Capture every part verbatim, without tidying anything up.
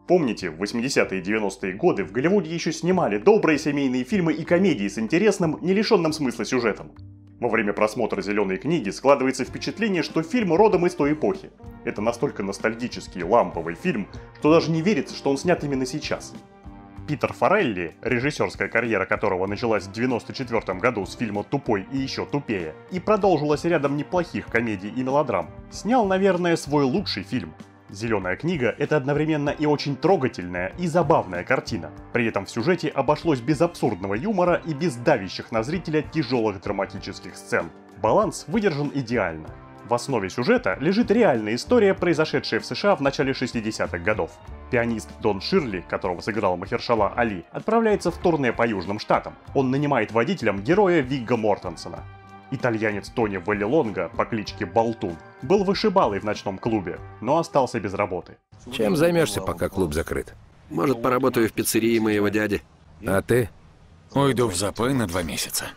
Помните, в восьмидесятые и девяностые годы в Голливуде еще снимали добрые семейные фильмы и комедии с интересным, не лишенным смысла сюжетом. Во время просмотра «Зеленой книги» складывается впечатление, что фильм родом из той эпохи. Это настолько ностальгический, ламповый фильм, что даже не верится, что он снят именно сейчас. Питер Фаррелли, режиссерская карьера которого началась в девяносто четвёртом году с фильма «Тупой и еще тупее» и продолжилась рядом неплохих комедий и мелодрам, снял, наверное, свой лучший фильм. «Зеленая книга» — это одновременно и очень трогательная, и забавная картина. При этом в сюжете обошлось без абсурдного юмора и без давящих на зрителя тяжелых драматических сцен. Баланс выдержан идеально. В основе сюжета лежит реальная история, произошедшая в США в начале шестидесятых годов. Пианист Дон Ширли, которого сыграл Махершала Али, отправляется в турне по Южным Штатам. Он нанимает водителем героя Вигго Мортенсена. Итальянец Тони Валлилонго по кличке Болтун был вышибалой в ночном клубе, но остался без работы. Чем займешься, пока клуб закрыт? Может, поработаю в пиццерии моего дяди. А ты? Уйду в запой на два месяца.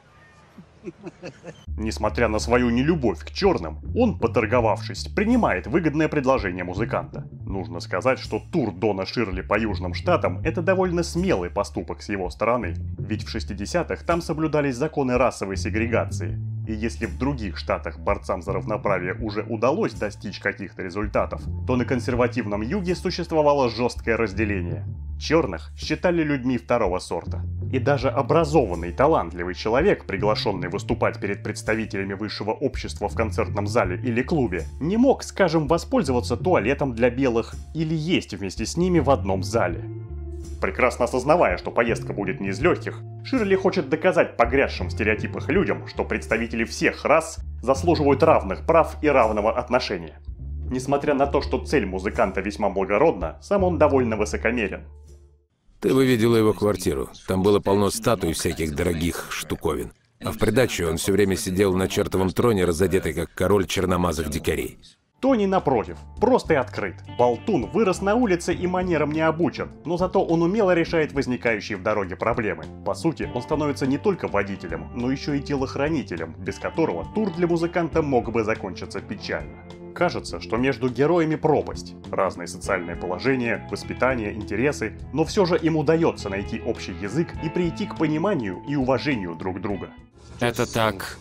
Несмотря на свою нелюбовь к черным, он, поторговавшись, принимает выгодное предложение музыканта. Нужно сказать, что тур Дона Ширли по Южным Штатам – это довольно смелый поступок с его стороны. Ведь в шестидесятых там соблюдались законы расовой сегрегации. И если в других штатах борцам за равноправие уже удалось достичь каких-то результатов, то на консервативном юге существовало жесткое разделение. Черных считали людьми второго сорта. И даже образованный, талантливый человек, приглашенный выступать перед представителями высшего общества в концертном зале или клубе, не мог, скажем, воспользоваться туалетом для белых или есть вместе с ними в одном зале. Прекрасно осознавая, что поездка будет не из легких, Ширли хочет доказать погрязшим в стереотипах людям, что представители всех рас заслуживают равных прав и равного отношения. Несмотря на то, что цель музыканта весьма благородна, сам он довольно высокомерен. Ты бы видела его квартиру. Там было полно статуй всяких дорогих штуковин. А в придачу он все время сидел на чертовом троне, разодетый как король черномазых дикарей. Тони, напротив, просто и открыт. Болтун вырос на улице и манерам не обучен, но зато он умело решает возникающие в дороге проблемы. По сути, он становится не только водителем, но еще и телохранителем, без которого тур для музыканта мог бы закончиться печально. Кажется, что между героями пропасть. Разные социальные положения, воспитание, интересы, но все же им удается найти общий язык и прийти к пониманию и уважению друг друга. Это так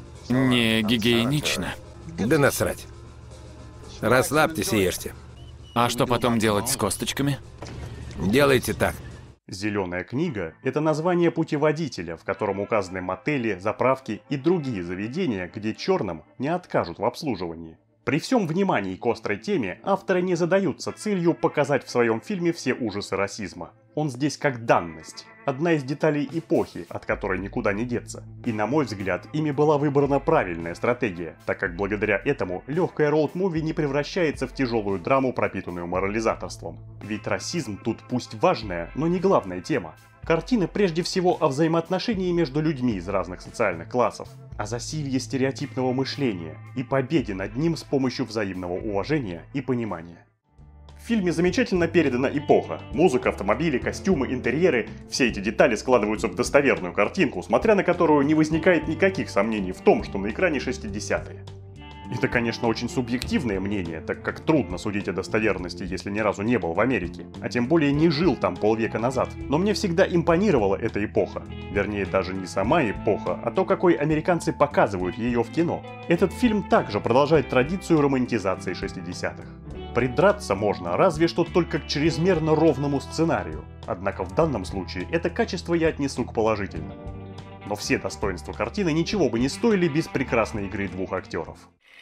не гигиенично. Да насрать. Расслабьтесь и ешьте. А что потом делать с косточками? Делайте так. «Зеленая книга» — это название путеводителя, в котором указаны мотели, заправки и другие заведения, где черным не откажут в обслуживании. При всем внимании к острой теме авторы не задаются целью показать в своем фильме все ужасы расизма. Он здесь как данность, одна из деталей эпохи, от которой никуда не деться. И на мой взгляд, ими была выбрана правильная стратегия, так как благодаря этому легкая роуд-муви не превращается в тяжелую драму, пропитанную морализаторством. Ведь расизм тут пусть важная, но не главная тема. Картина прежде всего о взаимоотношении между людьми из разных социальных классов, о засилье стереотипного мышления и победе над ним с помощью взаимного уважения и понимания. В фильме замечательно передана эпоха. Музыка, автомобили, костюмы, интерьеры – все эти детали складываются в достоверную картинку, смотря на которую не возникает никаких сомнений в том, что на экране шестидесятые. Это, конечно, очень субъективное мнение, так как трудно судить о достоверности, если ни разу не был в Америке, а тем более не жил там полвека назад. Но мне всегда импонировала эта эпоха. Вернее, даже не сама эпоха, а то, какой американцы показывают ее в кино. Этот фильм также продолжает традицию романтизации шестидесятых. Придраться можно разве что только к чрезмерно ровному сценарию. Однако в данном случае это качество я отнесу к положительному. Но все достоинства картины ничего бы не стоили без прекрасной игры двух актеров.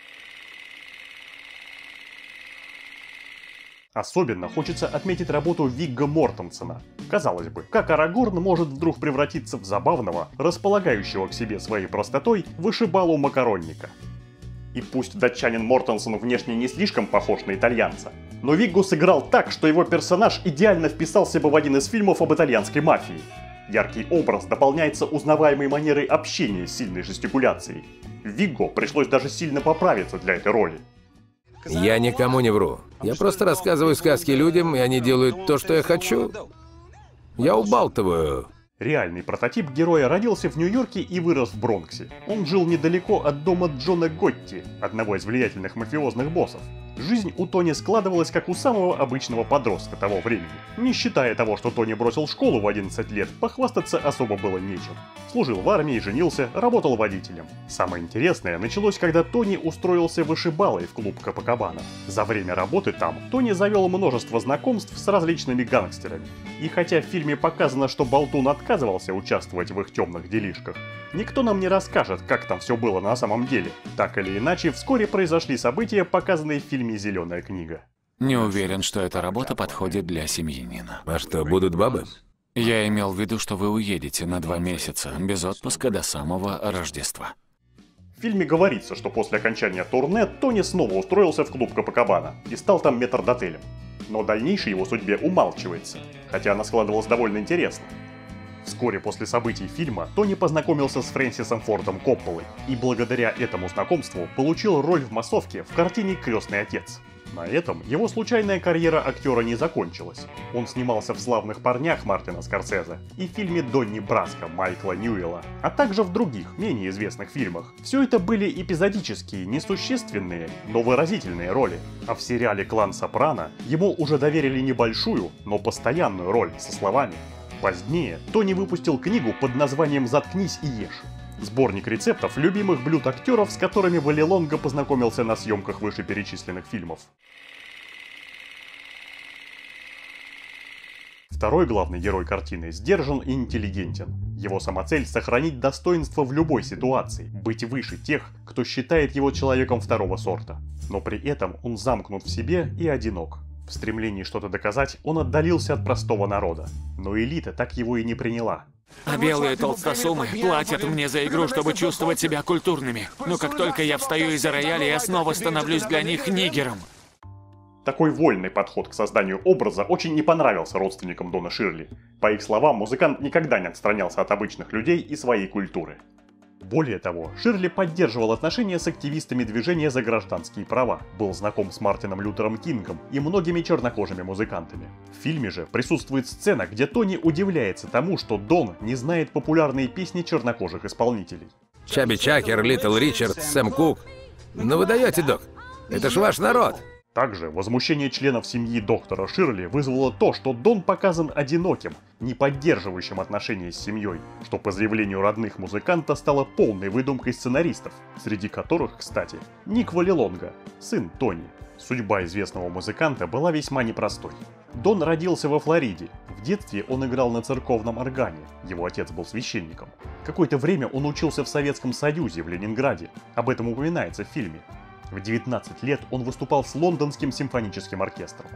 Особенно хочется отметить работу Вигго Мортенсена. Казалось бы, как Арагорн может вдруг превратиться в забавного, располагающего к себе своей простотой, вышибалу-макаронника. И пусть датчанин Мортенсен внешне не слишком похож на итальянца, но Вигго сыграл так, что его персонаж идеально вписался бы в один из фильмов об итальянской мафии. Яркий образ дополняется узнаваемой манерой общения с сильной жестикуляцией. Вигго пришлось даже сильно поправиться для этой роли. Я никому не вру. Я просто рассказываю сказки людям, и они делают то, что я хочу. Я убалтываю. Реальный прототип героя родился в Нью-Йорке и вырос в Бронксе. Он жил недалеко от дома Джона Готти, одного из влиятельных мафиозных боссов. Жизнь у Тони складывалась как у самого обычного подростка того времени. Не считая того, что Тони бросил школу в одиннадцать лет, похвастаться особо было нечем. Служил в армии, женился, работал водителем. Самое интересное началось, когда Тони устроился вышибалой в клуб Копакабана. За время работы там Тони завел множество знакомств с различными гангстерами. И хотя в фильме показано, что Болтун отказывался участвовать в их темных делишках, никто нам не расскажет, как там все было на самом деле. Так или иначе, вскоре произошли события, показанные в фильме «Зеленая книга». Не уверен, что эта работа подходит для семьянина. А что, будут бабы? Я имел в виду, что вы уедете на два месяца, без отпуска до самого Рождества. В фильме говорится, что после окончания турне Тони снова устроился в клуб Копакабана и стал там метрдотелем. Но дальнейшей его судьбе умалчивается, хотя она складывалась довольно интересно. Вскоре после событий фильма Тони познакомился с Фрэнсисом Фордом Копполой и благодаря этому знакомству получил роль в массовке в картине «Крестный отец». На этом его случайная карьера актера не закончилась. Он снимался в «Славных парнях» Мартина Скорсезе и в фильме «Донни Браско» Майкла Ньюэлла, а также в других, менее известных фильмах. Все это были эпизодические, несущественные, но выразительные роли. А в сериале «Клан Сопрано» ему уже доверили небольшую, но постоянную роль со словами. Позднее Тони выпустил книгу под названием «Заткнись и ешь». Сборник рецептов любимых блюд актеров, с которыми Валлилонго познакомился на съемках вышеперечисленных фильмов. Второй главный герой картины сдержан и интеллигентен. Его самоцель — сохранить достоинство в любой ситуации, быть выше тех, кто считает его человеком второго сорта. Но при этом он замкнут в себе и одинок. В стремлении что-то доказать он отдалился от простого народа. Но элита так его и не приняла. А белые толстосумы платят мне за игру, чтобы чувствовать себя культурными. Но как только я встаю из-за рояля, я снова становлюсь для них нигером. Такой вольный подход к созданию образа очень не понравился родственникам Дона Ширли. По их словам, музыкант никогда не отстранялся от обычных людей и своей культуры. Более того, Ширли поддерживал отношения с активистами движения за гражданские права, был знаком с Мартином Лютером Кингом и многими чернокожими музыкантами. В фильме же присутствует сцена, где Тони удивляется тому, что Дон не знает популярные песни чернокожих исполнителей. Чаби Чакер, Литл Ричард, Сэм Кук. Ну вы даете, док. Это ж ваш народ. Также возмущение членов семьи доктора Ширли вызвало то, что Дон показан одиноким, не поддерживающим отношения с семьей, что по заявлению родных музыканта стало полной выдумкой сценаристов, среди которых, кстати, Ник Валлилонго, сын Тони. Судьба известного музыканта была весьма непростой. Дон родился во Флориде. В детстве он играл на церковном органе, его отец был священником. Какое-то время он учился в Советском Союзе в Ленинграде, об этом упоминается в фильме. В девятнадцать лет он выступал с Лондонским симфоническим оркестром.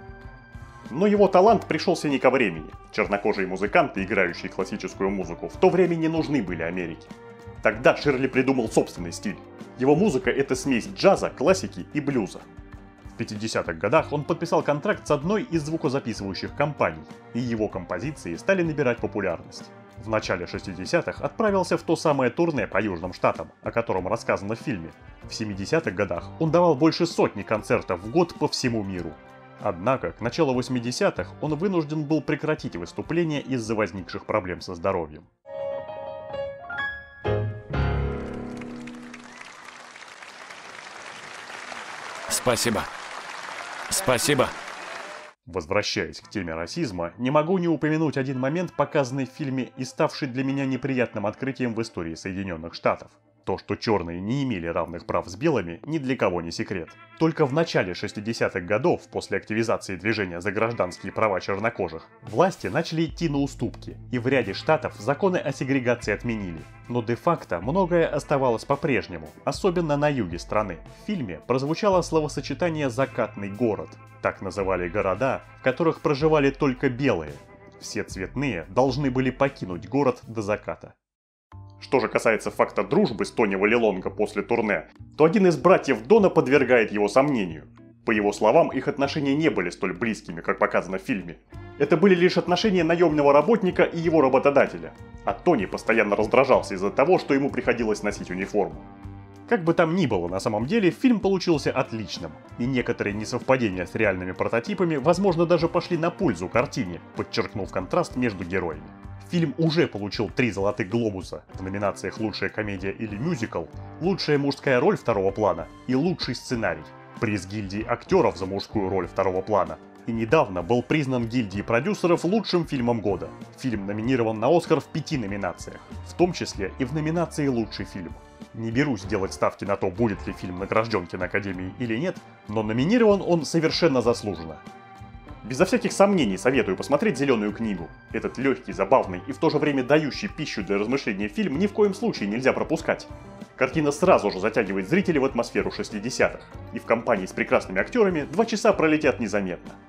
Но его талант пришелся не ко времени. Чернокожие музыканты, играющие классическую музыку, в то время не нужны были Америке. Тогда Ширли придумал собственный стиль. Его музыка — это смесь джаза, классики и блюза. В пятидесятых годах он подписал контракт с одной из звукозаписывающих компаний, и его композиции стали набирать популярность. В начале шестидесятых отправился в то самое турне по Южным Штатам, о котором рассказано в фильме. В семидесятых годах он давал больше сотни концертов в год по всему миру. Однако, к началу восьмидесятых он вынужден был прекратить выступления из-за возникших проблем со здоровьем. Спасибо. Спасибо. Возвращаясь к теме расизма, не могу не упомянуть один момент, показанный в фильме и ставший для меня неприятным открытием в истории Соединенных Штатов. То, что черные не имели равных прав с белыми, ни для кого не секрет. Только в начале шестидесятых годов, после активизации движения за гражданские права чернокожих, власти начали идти на уступки, и в ряде штатов законы о сегрегации отменили. Но де-факто многое оставалось по-прежнему, особенно на юге страны. В фильме прозвучало словосочетание «закатный город». Так называли города, в которых проживали только белые. Все цветные должны были покинуть город до заката. Что же касается факта дружбы с Тони Валлилонго после турне, то один из братьев Дона подвергает его сомнению. По его словам, их отношения не были столь близкими, как показано в фильме. Это были лишь отношения наемного работника и его работодателя. А Тони постоянно раздражался из-за того, что ему приходилось носить униформу. Как бы там ни было, на самом деле, фильм получился отличным, и некоторые несовпадения с реальными прототипами, возможно, даже пошли на пользу картине, подчеркнув контраст между героями. Фильм уже получил три золотых глобуса в номинациях «Лучшая комедия или мюзикл», «Лучшая мужская роль второго плана» и «Лучший сценарий». приз гильдии актеров за мужскую роль второго плана, и недавно был признан гильдией продюсеров лучшим фильмом года. Фильм номинирован на Оскар в пяти номинациях, в том числе и в номинации «Лучший фильм». Не берусь делать ставки на то, будет ли фильм награжден киноакадемией или нет, но номинирован он совершенно заслуженно. Безо всяких сомнений советую посмотреть «Зеленую книгу». Этот легкий, забавный и в то же время дающий пищу для размышления фильм ни в коем случае нельзя пропускать. Картина сразу же затягивает зрителей в атмосферу шестидесятых, и в компании с прекрасными актерами два часа пролетят незаметно.